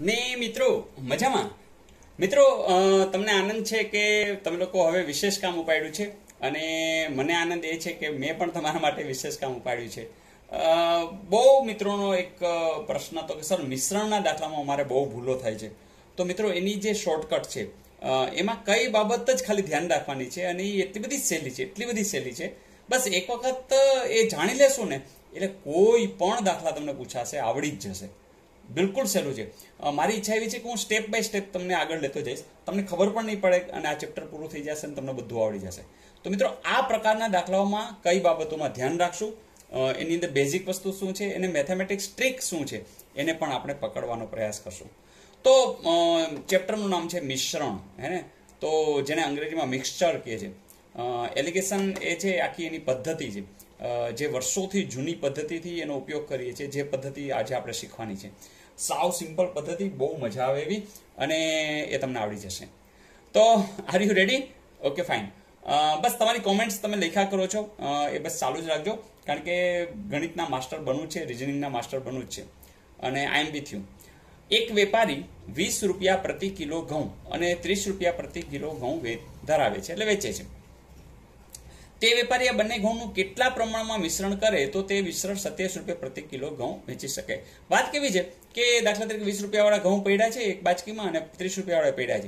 ને મિત્રો મજામાં મિત્રો તમને આનંદ છે કે તમે લોકો હવે વિશેષ કામ ઉપાડ્યું છે અને મને આનંદ એ છે કે મેં પણ તમારા માટે વિશેષ કામ ઉપાડ્યું છે। બહુ મિત્રોનો એક પ્રશ્ન હતો કે સર મિશ્રણના દાખલામાં અમારે બહુ ભૂલો થાય છે, તો મિત્રો એની જે શોર્ટકટ છે એમાં કઈ બાબત જ ખાલી ધ્યાન રાખવાની છે અને એ એટલી બધી સહેલી છે, બસ એક વખત એ જાણી લેશું ને એટલે કોઈ પણ દાખલા તમને પૂછાશે આવડી જ જશે। બિલકુલ સહેલું છે। મારી ઈચ્છા એવી છે કે હું સ્ટેપ બાય સ્ટેપ તમને આગળ લેતો જઈશ, તમને ખબર પણ નહીં પડે અને આ ચેપ્ટર પૂરું થઈ જશે અને તમને બધું આવડી જશે। તો મિત્રો આ પ્રકારના દાખલાઓમાં કઈ બાબતોમાં ધ્યાન રાખશું, એની અંદર બેઝિક વસ્તુ શું છે, એને મેથેમેટિક્સ ટ્રીક શું છે, એને પણ આપણે પકડવાનો પ્રયાસ કરશું। તો ચેપ્ટરનું નામ છે મિશ્રણ, હે ને, તો જેને અંગ્રેજીમાં મિક્સચર કહે છે। એલિગેશન એ છે આખી એની પદ્ધતિ છે, જે વર્ષોથી જૂની પદ્ધતિથી એનો ઉપયોગ કરીએ છીએ, જે પદ્ધતિ આજે આપણે શીખવાની છે। સાવ સિમ્પલ પદ્ધતિ, બહુ મજા આવે એવી, અને એ તમને આવડી જશે। તો are you ready? Okay fine. બસ તમારી કોમેન્ટ્સ તમે લખ્યા કરો છો, એ બસ ચાલુ જ રાખજો, કારણ કે ગણિતના માસ્ટર બનવું છે, રિઝનિંગના માસ્ટર બનવું જ છે, અને આઈ એમ વિથ યુ। એક વેપારી 20 રૂપિયા પ્રતિ કિલો ઘઉં અને 30 રૂપિયા પ્રતિ કિલો ઘઉં ધરાવે છે, એટલે વેચે છે। તે વેપારી આ બંને ઘઉંનું કેટલા પ્રમાણમાં મિશ્રણ કરે તો તે મિશ્રણ 27 રૂપિયા પ્રતિ કિલો ઘઉં વેચી શકે। વાત કેવી છે કે દાખલા તરીકે 20 રૂપિયાવાળા ઘઉં પડ્યા છે એક બાચકીમાં અને 30 રૂપિયાવાળા પડ્યા છે,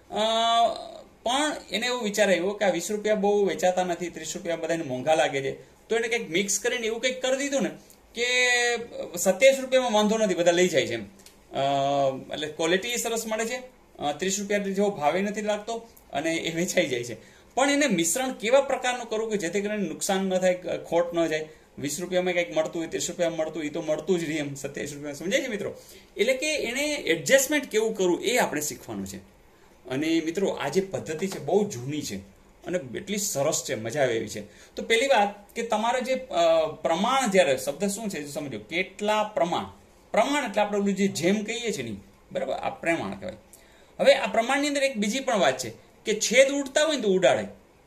પણ એને એવું વિચાર આવ્યો કે આ 20 રૂપિયા બહુ વેચાતા નથી, 30 રૂપિયા બધાને મોંઘા લાગે છે, તો એને કંઈક મિક્સ કરીને એવું કંઈક કરી દીધું ને કે 27 રૂપિયામાં વાંધો નથી, બધા લઈ જાય છે એમ, એટલે ક્વોલિટી સરસ મળે છે, 30 રૂપિયા જેવો ભાવે નથી લાગતો અને એ વેચાઈ જાય છે। પણ એને મિશ્રણ કેવા પ્રકારનું કરવું કે જેથી કરીને નુકસાન ન થાય, ખોટ ન જાય। 20 રૂપિયામાં કંઈક મળતું હોય, 30 રૂપિયામાં મળતું હોય, એ તો મળતું જ રહી એમ 27 રૂપિયા, સમજાય છે મિત્રો? એટલે કે એને એડજસ્ટમેન્ટ કેવું કરવું એ આપણે શીખવાનું છે। અને મિત્રો આ જે પદ્ધતિ છે બહુ જૂની છે અને એટલી સરસ છે, મજા આવે એવી છે। તો પહેલી વાત કે તમારે જે પ્રમાણ, જ્યારે શબ્દ શું છે સમજો, કેટલા પ્રમાણ એટલે આપણે ઓલું જે જેમ કહીએ છીએ ને, બરાબર, આ પ્રમાણ કહેવાય। હવે આ પ્રમાણની અંદર એક બીજી પણ વાત છે કે છેદ ઉડતા હોય ને તો ઉડાડે,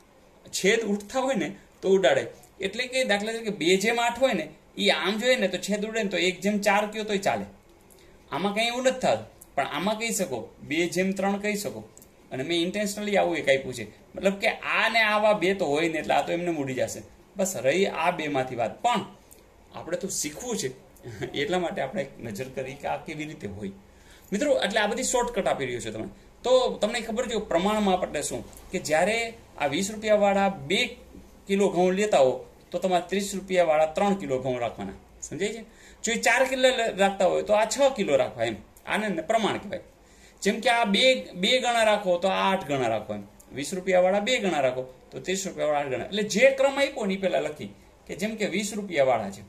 એટલે કે દાખલા તરીકે 2/8 હોય ને એ આમ જોઈએ ને તો છેદ ઉડે ને તો 1/4 કયો તોય ચાલે, આમાં કંઈ એવું નથી થતું, પણ આમાં કહી શકો 2/3 કહી શકો। અને મેં ઇન્ટેન્શનલી આવું એક આપ્યું છે, મતલબ કે આ ને આવા બે તો હોય ને એટલે આ તો એમને મૂડી જશે, બસ રહી આ બેમાંથી વાત, પણ આપણે તો શીખવું છે એટલા માટે આપણે એક નજર કરી કે આ કેવી રીતે હોય મિત્રો। એટલે આ બધી શોર્ટકટ આપી રહ્યો છે તમે, તો તમને ખબર છે પ્રમાણમાં આપણે શું કે જ્યારે આ 20 રૂપિયાવાળા 2 કિલો ઘઉં લેતા હો તો તમારે 30 રૂપિયાવાળા 3 કિલો ઘઉં રાખવાના, સમજાય છે? જો એ 4 કિલો રાખતા હોય તો આ 6 કિલો રાખવા, એમ આને પ્રમાણ કહેવાય। જેમ કે આ બે ગણા રાખો તો આ 8 ગણા રાખો, એમ 20 રૂપિયાવાળા 2 ગણા રાખો તો 30 રૂપિયાવાળા 8 ગણા, એટલે જે ક્રમ આપ્યો ને એ પહેલા લખી કે જેમ કે 20 રૂપિયાવાળા છે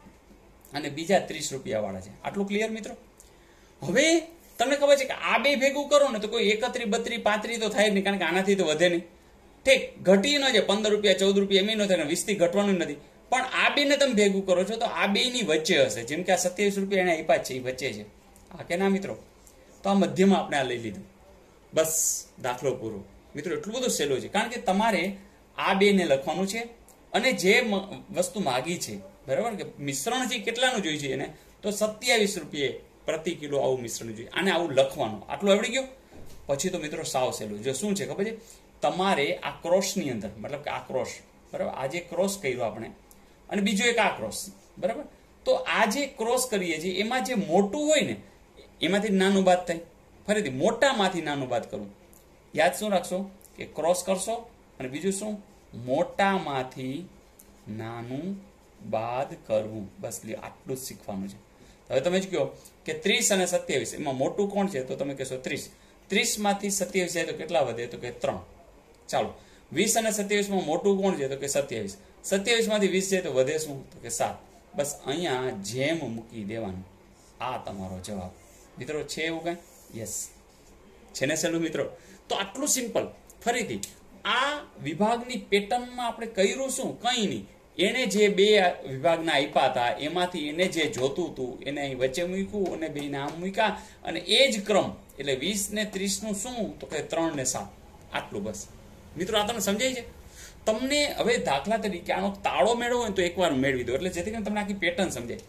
અને બીજા 30 રૂપિયાવાળા છે, આટલું ક્લિયર મિત્રો? હવે તમને ખબર છે કે આ બે ભેગું કરો ને તો કોઈ 31, 32, 35 તો થાય જ નહીં, કારણ કે આનાથી તો વધે નહીં, ઠીક, ઘટી ન જાય, 15 રૂપિયા 14 રૂપિયા એમ ન થાય, 20 થી ઘટવાનું નથી, પણ આ બેને તમે ભેગું કરો છો તો આ બેની વચ્ચે હશે, જેમ કે આ 27 રૂપિયા એને આપ્યા છે એ વચ્ચે છે, હા કે ના મિત્રો? તો આ મધ્યમાં આપણે આ લઈ લીધું, બસ દાખલો પૂરો મિત્રો। એટલું બધું સહેલું છે, કારણ કે તમારે આ બેને લખવાનું છે અને જે વસ્તુ માગી છે, બરાબર, કે મિશ્રણ છે કેટલાનું જોઈએ છે એને, તો 27 રૂપિયા પ્રતિ કિલો આવું મિશ્રણ જોઈએ, આને આવું લખવાનું, આટલું આવડી ગયું? પછી તો મિત્રો સાવ સહેલું, જો શું છે ખબર છે, તમારે આ ક્રોસની અંદર, મતલબ કે આ ક્રોસ, બરાબર, આ જે ક્રોસ કર્યો આપણે અને બીજો એક આ ક્રોસ, બરાબર, તો આ જે ક્રોસ કરીએ છીએ એમાં જે મોટું હોય ને એમાંથી નાનું બાદ થાય, ફરીથી મોટામાંથી નાનું બાદ કરવું, યાદ શું રાખશો કે ક્રોસ કરશો અને બીજું શું, મોટામાંથી નાનું બાદ કરવું, બસ આટલું જ શીખવાનું છે। હવે તમે જ કહો કે 30 અને 27 એમાં મોટું કોણ છે, તો તમે કહેશો 30, 30માંથી 27 જાય તો કેટલા વધે, તો કે 3, ચાલો 20 અને 27માં મોટું કોણ છે, તો કે 27, 27માંથી 20 જાય તો વધે શું, તો કે 7, બસ અહીંયા જેમ મૂકી દેવાનું, આ તમારો જવાબ મિત્રો છે। એવું કઈ? યસ, છે ને સહેલું મિત્રો? તો આટલું સિમ્પલ, ફરીથી આ વિભાગની પેટર્નમાં આપણે કર્યું શું, કંઈ નહીં, એને જે બે વિભાગના આપ્યા હતા એમાંથી એને જે જોતું હતું એને અહીં વચ્ચે મૂક્યું અને બેને આમ મૂક્યા, અને એ જ ક્રમ, એટલે 20 ને 30નું શું, તો કે 3 ને 7, આટલું બસ મિત્રો। આ તમને સમજાય છે? તમને હવે દાખલા તરીકે આનો તાળો મેળવો હોય તો એકવાર મેળવી દો, એટલે જેથી કરીને તમને આખી પેટર્ન સમજાય।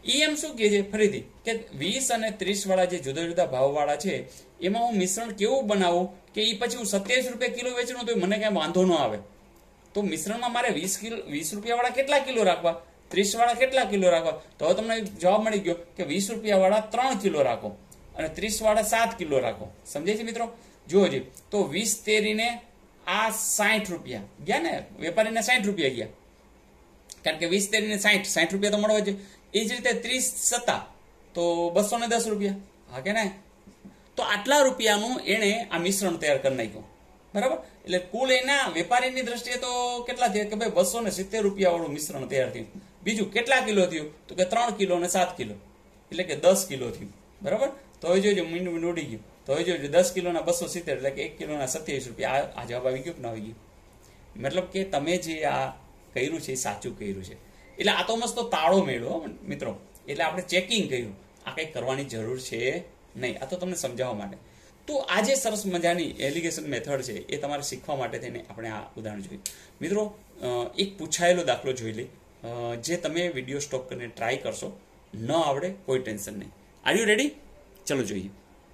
એમ શું કહે છે ફરીથી કે 20 અને 30 વાળા જે જુદા જુદા ભાવવાળા છે એમાં હું મિશ્રણ કેવું બનાવું કે એ પછી હું 27 રૂપિયા કિલો વેચું તો મને કાંઈ વાંધો ન આવે. તો મિશ્રણમાં મારે 20 રૂપિયા વાળા કેટલા કિલો રાખવા, 30 વાળા કેટલા કિલો રાખવા? તો હવે તમને જવાબ મળી ગયો કે 20 રૂપિયા વાળા 3 કિલો રાખો અને 30 વાળા 7 કિલો રાખો. સમજે છે મિત્રો? જુઓ જી, તો 20 તેરીને આ 60 રૂપિયા ગયા ને, વેપારીને 60 રૂપિયા ગયા, કારણ કે 20 તેરીને 60 રૂપિયા તો મળવા છે. એ જ રીતે 30 સત્તા તો 210 રૂપિયા. હા કે ના? તો આટલા રૂપિયાનું એણે આ મિશ્રણ તૈયાર કરી નાખ્યું. બરાબર? એટલે કુલ એના વેપારીની દ્રષ્ટિએ તો કેટલા થયા કે ભાઈ 270 રૂપિયા વાળું મિશ્રણ તૈયાર થયું. બીજું કેટલા કિલો થયું તો કે 3 કિલો અને 7 કિલો, એટલે કે 10 કિલો થયું. બરાબર? તો હવે જોજો મીંડું ઉડી ગયું. તો હવે જોજો 10 કિલોના 270 એટલે કે 1 કિલોના 27 રૂપિયા. આ જવાબ આવી ગયો કે ના આવી ગયો? મતલબ કે તમે જે આ કર્યું છે એ સાચું કર્યું છે. એટલે આ તો મસ્ત તાળો મેળવો મિત્રો. એટલે આપણે ચેકિંગ કર્યું, આ કંઈ કરવાની જરૂર છે નહીં. આ તો તમને સમજાવવા માટે. તો આ જે સરસ મજાની એલિગેશન મેથડ છે એ તમારે શીખવા માટે થઈને આપણે આ ઉદાહરણ જોયું. મિત્રો એક પૂછાયેલો દાખલો જોઈ લઈ, જે તમે વિડીયો સ્ટોપ કરીને ટ્રાય કરશો. ન આવડે કોઈ ટેન્શન નહીં. Are you ready? ચલો જોઈએ.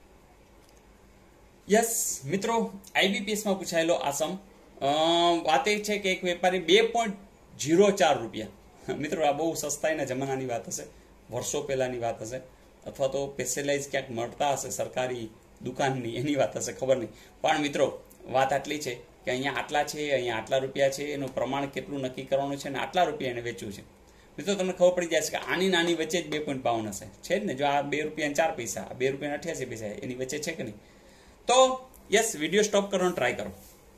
યસ મિત્રો, આઈબીપીએસમાં પૂછાયેલો આ સમ વાત એ છે કે એક વેપારી 2.04 રૂપિયા, મિત્રો આ બહુ સસ્તાઈના જમાનાની વાત હશે, વર્ષો પહેલાની વાત હશે, અથવા તો સ્પેશિયલાઇઝ ક્યાંક મળતા હશે સરકારી દુકાનની, એની વાત હશે, ખબર નહીં. પણ મિત્રો વાત આટલી છે કે અહીંયા આટલા છે, અહીંયા આટલા રૂપિયા છે, એનું પ્રમાણ કેટલું નક્કી કરવાનું છે અને આટલા રૂપિયા એને વેચવું છે. મિત્રો તમને ખબર પડી જાય છે કે આની નાની વચ્ચે જ 2.52 હશે, છે જ ને? જો આ 2 રૂપિયા 4 પૈસા, 2 રૂપિયા 88 પૈસા, એની વચ્ચે છે કે નહીં? તો યસ, વિડીયો સ્ટોપ કરવાનો ટ્રાય કરો.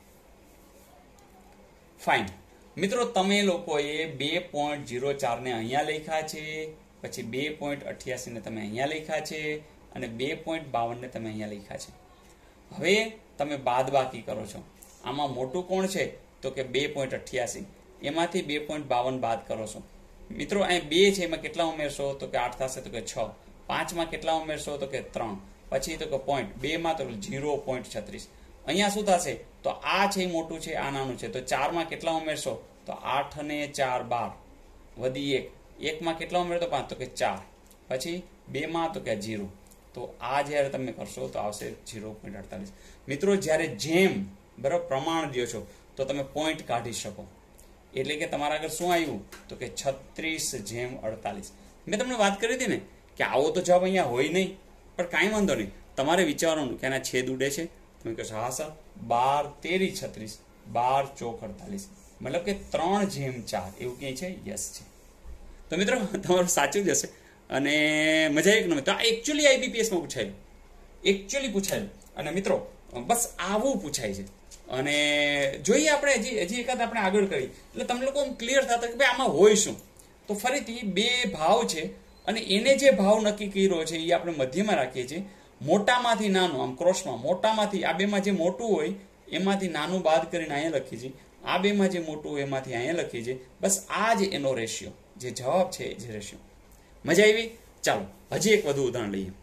ફાઇન મિત્રો, તમે લોકોએ 2.04 ને અહીંયા લખ્યા છે, પછી 2.88 ને તમે અહીંયા લખ્યા છે અને 2.52 ને તમે અહીંયા લખ્યા છે. હવે તમે બાદબાકી કરો છો. આમાં મોટું કોણ છે તો કે 2.88, એમાંથી 2.52 બાદ કરો છો. મિત્રો અહીં 2 છે, એમાં કેટલા ઉમેરશો તો કે 8 થશે, તો કે 6. 5માં કેટલા ઉમેરશો તો કે 3, પછી તો કે પોઈન્ટ 2માં તો 0.36. અહીંયા શું થશે તો આ છે મોટું છે, આ નાનું છે. તો 4માં કેટલા ઉમેરશો તો 8 અને 4 12, વધી 1. 1માં કેટલા ઉમેરો તો 5, તો કે 4. પછી 2માં તો કે 0. તો આ જ્યારે તમે કરશો તો આવશે 0.48. મિત્રો જ્યારે જેમ બરાબર પ્રમાણ દો છો તો તમે પોઈન્ટ કાઢી શકો. એટલે કે તમારા આગળ શું આવ્યું તો કે 36/48. મેં તમને વાત કરી હતી ને કે આવો તો જવાબ અહીંયા હોય નહીં, પણ કાંઈ વાંધો નહીં, તમારે વિચારવાનું કે આના છેદ ઉડે છે. તમે કહેશો હા સર, 12 તેરી 36, 12 ચોક 48, મતલબ કે 3/4 એવું ક્યાંય છે? યસ છે. તો મિત્રો તમારું સાચું જ હશે અને મજા આવી કે તો આ એકચ્યુઅલી આઈબીપીએસમાં પૂછાયેલું. અને મિત્રો બસ આવું પૂછાય છે. અને જોઈએ આપણે હજી એકાદ આપણે આગળ કરી એટલે તમને લોકો ક્લિયર થતા કે ભાઈ આમાં હોય શું. તો ફરીથી 2 ભાવ છે અને એને જે ભાવ નક્કી કર્યો છે એ આપણે મધ્યમાં રાખીએ છીએ. મોટામાંથી નાનું, આમ ક્રોસમાં મોટામાંથી આ બેમાં જે મોટું હોય એમાંથી નાનું બાદ કરીને અહીંયા લખીએ છીએ. આ બેમાં જે મોટું હોય એમાંથી અહીંયા લખીએ છીએ. બસ આ જ એનો રેશિયો, જે જવાબ છે એ જે રેશિયો. મજા આવી? ચાલો હજી એક વધુ ઉદાહરણ લઈએ.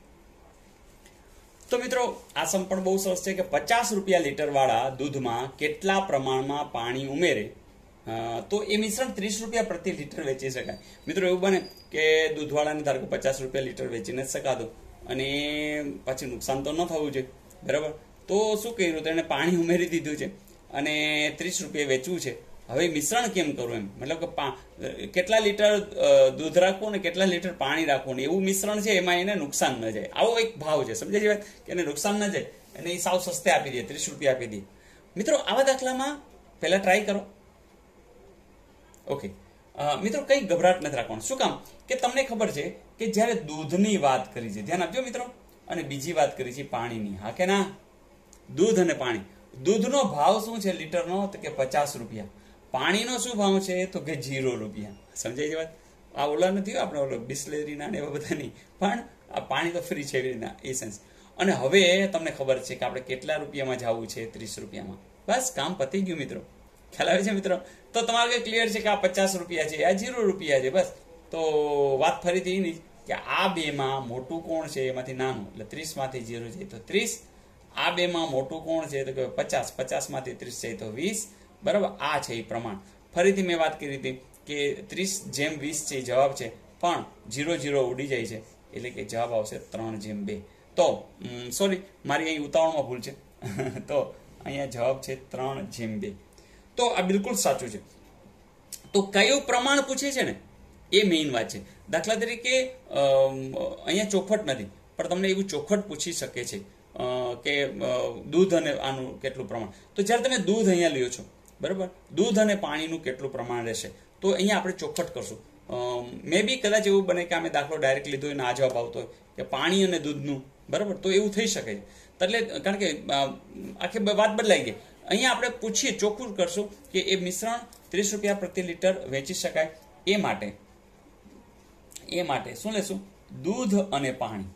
તો મિત્રો આ સમ પણ બહુ સરસ છે કે 50 રૂપિયા લીટર વાળા દૂધમાં કેટલા પ્રમાણમાં પાણી ઉમેરે તો એ મિશ્રણ 30 રૂપિયા પ્રતિ લીટર વેચી શકાય. મિત્રો એવું બને કે દૂધવાળાને ધારો કે 50 રૂપિયા લીટર વેચીને જ શકાતો અને પછી નુકસાન તો ન થવું જોઈએ, બરાબર? તો શું કર્યું તો એને પાણી ઉમેરી દીધું છે અને 30 રૂપિયા વેચવું છે. હવે મિશ્રણ કેમ કરવું એમ, મતલબ કે કેટલા લીટર દૂધ રાખવું ને કેટલા લીટર પાણી રાખવું ને એવું મિશ્રણ છે, એમાં એને નુકસાન ન જાય. આવો એક ભાવ છે, સમજાય છે વાત? કે એને નુકસાન ન જાય અને એ સાવ સસ્તે આપી દે, 30 રૂપિયા આપી દે. મિત્રો આવા દાખલામાં પહેલા ટ્રાય કરો. ઓકે મિત્રો, કંઈ ગભરાટ નથી રાખવાનું. શું કામ કે તમને ખબર છે કે જ્યારે દૂધની વાત કરી છે, ધ્યાન આપજો મિત્રો, અને બીજી વાત કરી છે પાણીની. હા કે ના? દૂધ અને પાણી. દૂધનો ભાવ શું છે લીટરનો તો કે 50 રૂપિયા. પાણીનો શું ભાવ છે તો કે 0 રૂપિયા. સમજાય છે વાત? આ ઓલા નથી આપણે ઓલો બિસ્લેરીના ને એવા બધા નહીં, પણ આ પાણી તો ફ્રી છે એવી રીતના એ સેન્સ. અને હવે તમને ખબર છે કે આપણે કેટલા રૂપિયામાં જવું છે? 30 રૂપિયામાં. બસ કામ પતી ગયું મિત્રો. ખ્યાલ આવે છે મિત્રો? તો તમારે ક્લિયર છે કે આ 50 રૂપિયા છે, આ 0 રૂપિયા છે. બસ તો વાત ફરીથી એની કે આ બેમાં મોટું કોણ છે એમાંથી નાનું, એટલે 30 માંથી 0 છે તો 30. આ બેમાં મોટું કોણ છે તો કે 50, 50 માંથી 30 છે તો 20. બરાબર? આ છે એ પ્રમાણ. ફરીથી મેં વાત કરી હતી કે 30/20 છે જવાબ છે. પણ 0 0 ઉડી જાય છે, એટલે કે જવાબ આવશે 3/2. તો સોરી, મારી અહીં ઉતાવળમાં ભૂલ છે. તો અહીંયા જવાબ છે 3/2. તો આ બિલકુલ સાચું છે. તો કયું પ્રમાણ પૂછે છે ને એ મેઇન વાત છે. દાખલા તરીકે અહીંયા ચોખવટ નથી, પણ તમને એવું ચોખવટ પૂછી શકે છે કે દૂધ અને આનું કેટલું પ્રમાણ. તો જ્યારે તમે દૂધ અહીંયા લ્યો છો, બરાબર, દૂધ અને પાણીનું કેટલું પ્રમાણ રહેશે, તો અહીંયા આપણે ચોખવટ કરશું. મે બી કદાચ એવું બને કે અમે દાખલો ડાયરેક્ટ લીધો હોય ને આ જવાબ આવતો હોય કે પાણી અને દૂધનું, બરાબર, તો એવું થઈ શકે છે. એટલે કારણ કે આખી વાત બદલાઈ ગઈ. અહીંયા આપણે પૂછીએ, ચોખ્ખું કરશું કે એ મિશ્રણ 30 રૂપિયા પ્રતિ લિટર વેચી શકાય. એ માટે શું લેશું? દૂધ અને પાણી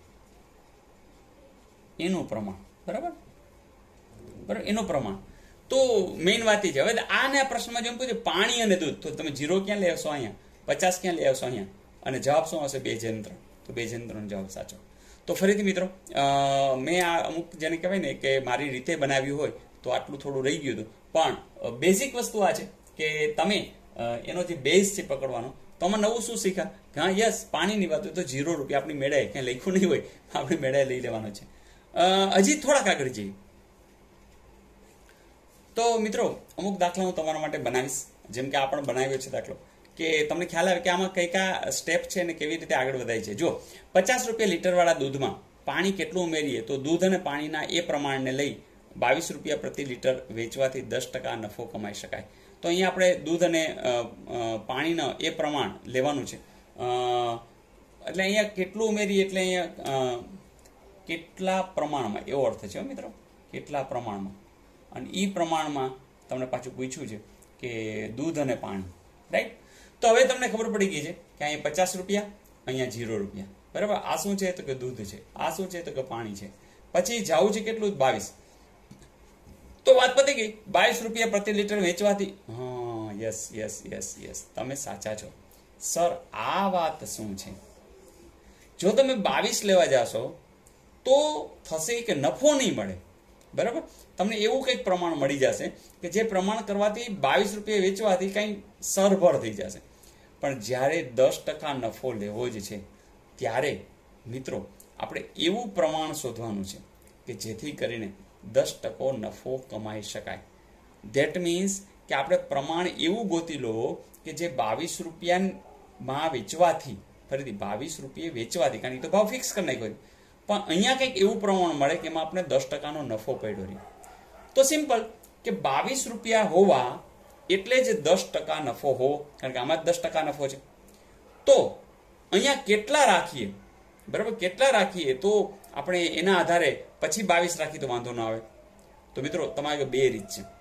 એનું પ્રમાણ, બરાબર, એનું પ્રમાણ. તો મેઇન વાત એ છે. હવે આને આ પ્રશ્નમાં જેમ પૂછે પાણી અને દૂધ, તો તમે 0 ક્યાં લઈ આવશો? અહીંયા 50 ક્યાં લઈ આવશો? અહીંયા. અને જવાબ શું આવશે? 2/3. તો 2/3 જવાબ સાચો. તો ફરીથી મિત્રો, મેં આ અમુક જેને કહેવાય ને કે મારી રીતે બનાવ્યું હોય તો આટલું થોડું રહી ગયું હતું, પણ બેઝિક વસ્તુ આ છે કે તમે એનો જે બેઝ છે પકડવાનો. તો આમાં નવું શું શીખ્યા? હા, યસ, પાણીની વાત હોય તો 0 રૂપિયા આપણી મેળાએ ક્યાં લખ્યું નહીં હોય, આપણી મેળાએ લઈ લેવાનો છે. હજી થોડાક આગળ જઈએ તો મિત્રો, અમુક દાખલા હું તમારા માટે બનાવીશ. જેમ કે આ પણ બનાવ્યો છે દાખલો, કે તમને ખ્યાલ આવે કે આમાં કઈ કયા સ્ટેપ છે ને કેવી રીતે આગળ વધાય છે. જો 50 રૂપિયા લીટરવાળા દૂધમાં પાણી કેટલું ઉમેરીએ તો દૂધ અને પાણીના એ પ્રમાણને લઈ 22 રૂપિયા પ્રતિ લીટર વેચવાથી 10% નફો કમાઈ શકાય. તો અહીંયા આપણે દૂધ અને પાણીના એ પ્રમાણ લેવાનું છે. એટલે અહીંયા કેટલું ઉમેરીએ એટલે અહીંયા કેટલા પ્રમાણમાં, એવો અર્થ છે મિત્રો, કેટલા પ્રમાણમાં. અને એ પ્રમાણમાં તમને પાછું પૂછ્યું છે કે દૂધ અને પાણી, રાઈટ. તો હવે તમને ખબર પડી ગઈ છે કે અહીંયા 50 રૂપિયા, અહીંયા 0 રૂપિયા, બરાબર. આ શું છે? તો કે દૂધ છે. આ શું છે? તો કે પાણી છે. પછી જવું છે કેટલું? 22. તો વાત પતી ગઈ. 22 રૂપિયા પ્રતિ લીટર વેચવાથી, હા, યસ યસ યસ યસ, તમે સાચા છો સર. આ વાત શું છે? જો તમે 22 લેવા જાશો તો થશે કે નફો નહીં મળે, બરાબર. તમને એવું કંઈક પ્રમાણ મળી જશે કે જે પ્રમાણ કરવાથી 22 રૂપિયા વેચવાથી કંઈ સરભર થઈ જશે. પણ જ્યારે 10% નફો લેવો જ છે ત્યારે મિત્રો આપણે એવું પ્રમાણ શોધવાનું છે કે જેથી કરીને 10% નફો કમાઈ શકાય. ધેટ મીન્સ કે આપણે પ્રમાણ એવું ગોતી લો કે જે 22 રૂપિયામાં વેચવાથી, ફરીથી 22 રૂપિયા વેચવાથી, કારણ કે તો ભાવ ફિક્સ કરી નાખ્યો, પણ અહીંયા કંઈક એવું પ્રમાણ મળે કે એમાં આપણે 10%નો નફો પડ્યો રહે. તો સિમ્પલ કે 22 રૂપિયા હોવા એટલે જ 10% નફો હોવો, કારણ કે આમાં જ 10% નફો છે. તો અહીંયા કેટલા રાખીએ, બરાબર, કેટલા રાખીએ તો આપણે એના આધારે પછી 22 રાખીએ તો વાંધો ન આવે. તો મિત્રો તમારે 2 રીત છે.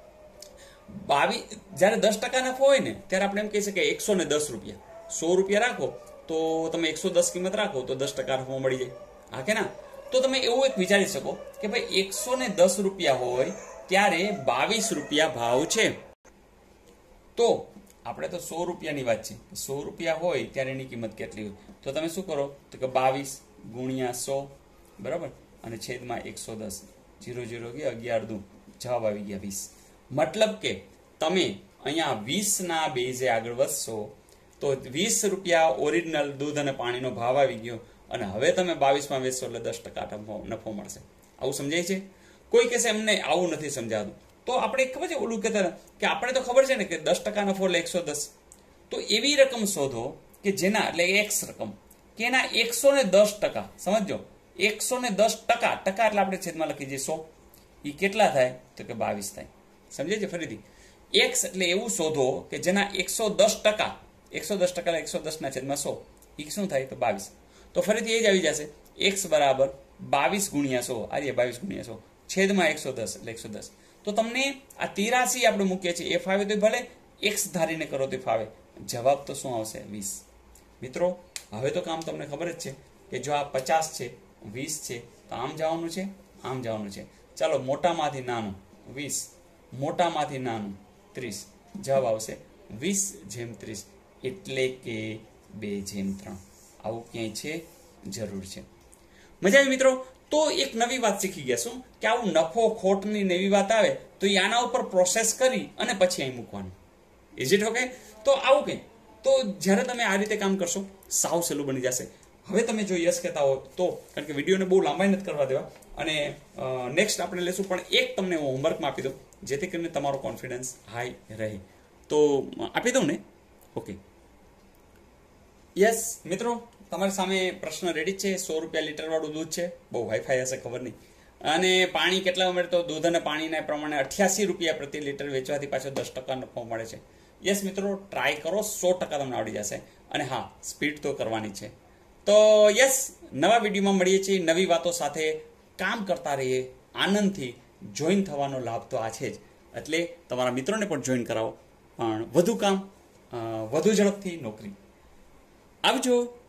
22 જ્યારે 10% નફો હોય ને ત્યારે આપણે એમ કહી શકીએ 110 રૂપિયા. 100 રૂપિયા રાખો તો તમે 110 કિંમત રાખો તો 10% નફો મળી જાય. હા કે ના? તો તમે એવું એક વિચારી શકો કે ભાઈ 110 રૂપિયા હોય ત્યારે 22 રૂપિયા ભાવ છે. તો આપણે તો 100 રૂપિયાની વાત છે. 100 રૂપિયા હોય ત્યારે એની કિંમત કેટલી હોય? તો તમે શું કરો? તો કે 22 ગુણ્યા 100, બરાબર, અને છેદમાં 110. 0 0 ગયા, 11 દુ, જવાબ આવી ગયા 20. મતલબ કે તમે અહીંયા 20ના બેઝે આગળ વધશો તો 20 રૂપિયા ઓરિજિનલ દૂધ અને પાણીનો ભાવ આવી ગયો, અને હવે તમે 22માં વેચશો એટલે 10% નફો મળશે. આવું સમજાય છે? કોઈ કહેશે એમને આવું નથી સમજાતું. તો આપણે ખબર છે ઓલું કહેતા કે આપણે તો ખબર છે ને કે 10% નફો એટલે 110. તો એવી રકમ શોધો કે જેના, એટલે એક્સ રકમ, કે એના 110%, સમજો 110%, ટકા એટલે આપણે છેદમાં લખી જઈએ 100, એ કેટલા થાય? તો કે 22 થાય. સમજે છે? ફરીથી એક્સ એટલે એવું શોધો કે જેના 110%, 110% એટલે 110 ના છેદમાં 100, એ શું થાય? તો 22. તો ફરીથી એ જ આવી જશે, x બરાબર 22 ગુણ્યા 100, આ 22 ગુણ્યા 100 છેદમાં 110 એટલે 110. તો તમને આ 83 આપણે મૂકીએ છીએ, એ ફાવે તો ભલે, x ધારીને કરો તો ફાવે. જવાબ તો શું આવશે? 20. મિત્રો હવે તો કામ તમને ખબર જ છે કે જો આ 50 છે, 20 છે, તો આમ જવાનું છે, આમ જવાનું છે. ચાલો, મોટામાંથી નાનું 20, મોટામાંથી નાનું 30, જવાબ આવશે 20/30, એટલે કે 2/3. આવું ક્યાંય છે? જરૂર છે. મજા આવી મિત્રો? તો એક નવી વાત શીખી ગયા. શું? કે આવું નફો ખોટની નવી વાત આવે તો એ આના ઉપર પ્રોસેસ કરી અને પછી અહીં મૂકવાનું. Is it okay? તો આવું કંઈ તો જ્યારે તમે આ રીતે કામ કરશો સાવ સહેલું બની જશે. હવે તમે જો યસ કહેતા હો તો, કારણ કે વિડીયોને બહુ લાંબાઈ નથી કરવા દેવા, અને નેક્સ્ટ આપણે લેશું, પણ એક તમને હું હોમવર્કમાં આપી દઉં જેથી કરીને તમારો કોન્ફિડન્સ હાઈ રહે. તો આપી દઉં ને? ઓકે, યસ મિત્રો, તમારી સામે પ્રશ્ન રેડી છે. 100 રૂપિયા લીટર વાળું દૂધ છે, બહુ હાઈફાઈ હશે ખબર નહીં, અને પાણી કેટલા મળે? તો દૂધ અને પાણીના પ્રમાણે 88 રૂપિયા પ્રતિ લીટર વેચવાથી પાછો 10% નફો મળે છે. યસ મિત્રો, ટ્રાય કરો, 100% તમને આવડી જશે. અને હા, સ્પીડ તો કરવાની છે. તો યસ, નવા વિડીયોમાં મળીએ છીએ નવી વાતો સાથે. કામ કરતા રહીએ આનંદથી. જોઈન થવાનો લાભ તો આ છે જ, એટલે તમારા મિત્રોને પણ જોઈન કરાવો. પણ વધુ કામ, વધુ ઝડપથી નોકરી. આવજો.